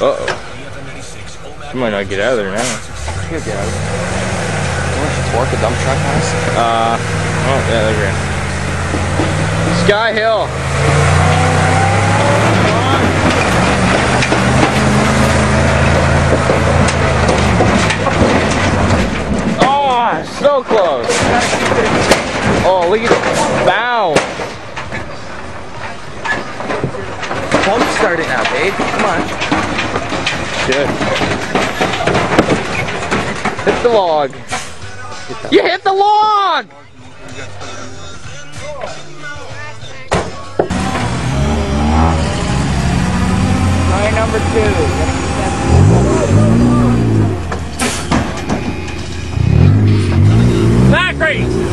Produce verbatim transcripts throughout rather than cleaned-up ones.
Uh-oh. You might not get out of there now. He'll get out of there. How much torque a dump truck has? Uh, oh, yeah, they're great. Sky Hill. Oh, so close. Oh, look at the bound. Pump starting now, babe. Come on. Good. Hit the log. You hit the log! Try number two. Back race!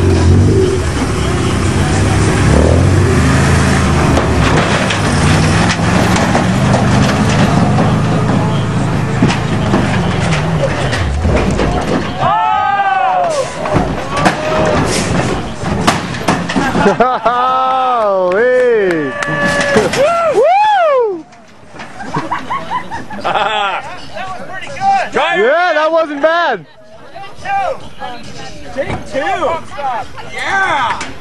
Oh, hey. Woo! That was pretty good. Yeah, that wasn't bad. Take two. Take two. Yeah.